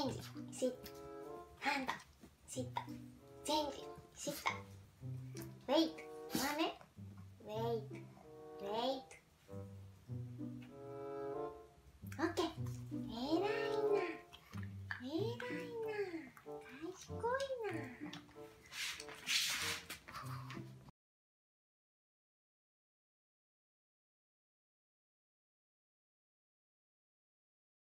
ンジ、シット、ハンド、シット、チェンジ、シット、ウェイト、まあね、ウェイト。